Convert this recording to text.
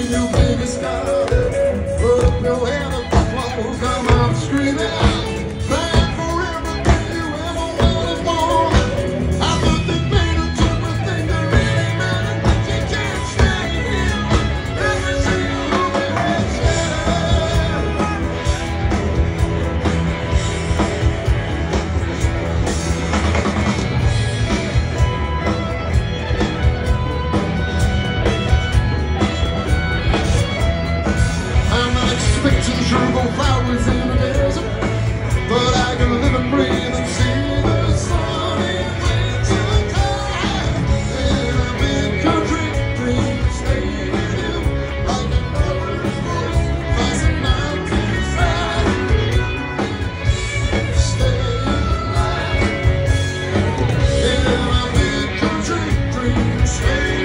you baby star. Put up your hand up the phone, come on screaming out. Thank for everything you ever wanted for. I thought they made a triple thing that really mattered, but you can't stand here. Every single bit scared. I'm not expecting sugar flowers in the desert, but I can live and breathe and see the sun in winter time. In a big country, dream stay with you like a mother's voice, across a mountainside. Stay alive. In a big country, dream stay.